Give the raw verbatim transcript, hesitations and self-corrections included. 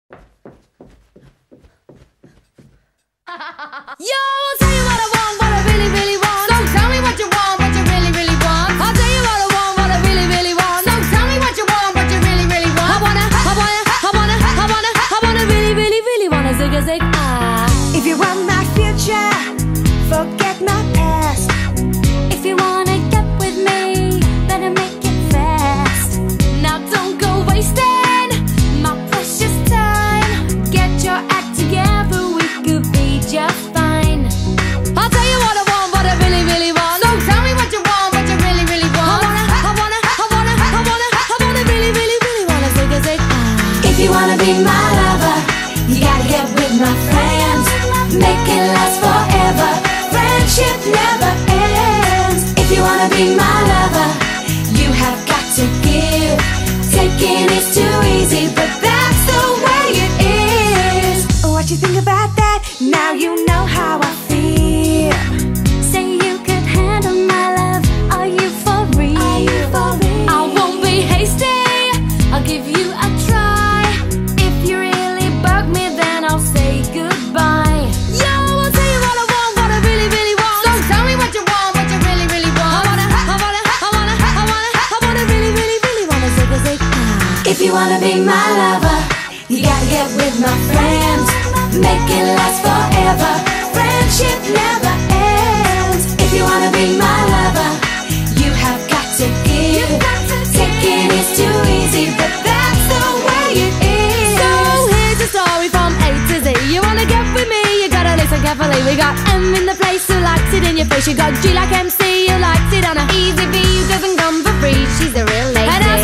Yo, I'll tell you what I want, what I really, really want. So tell me what you want, what you really, really want. I'll tell you what I want, what I really, really want. So tell me what you want, what you really, really want. I wanna, I wanna, I wanna, I wanna, I wanna really, really, really wanna zig a zig ah. If you want my future, forget my past. If you wanna get with me, better make it fast. Now don't go wasting my precious time. Get your act together, we could be just fine. I'll tell you what I want, what I really, really want. So tell me what you want, what you really, really want. I wanna, I wanna, I wanna, I wanna, I wanna really, really, really wanna zig a zig ah. If you wanna be my lover, you gotta get with my friends. Make it last forever. Friendship never ends. If you wanna be my lover, you have got to give. Taking is too easy, but that's the way it is. What you think about that? Now you know how I feel. Say you could handle my love. Are you for real? Are you for real? I won't be hasty. I'll give you a try. If you really bug me, then I'll say goodbye. Yo, I'll tell you what I want, what I really, really want. So tell me what you want, what you really, really want. I wanna, I wanna, I wanna, I wanna, I wanna really, really, really wanna zig a zig ah. If you wanna be my lover, you gotta get with my friends. Make it last forever. Friendship never ends. If you wanna be my lover, you have got to give. Taking is too easy, but that's the way it is. So here's a story from A to Z. You wanna get with me, you gotta listen carefully. We got M in the place who likes it in your face. You got G like M C, who likes it on a easy V, who doesn't come for free. She's a real lady. And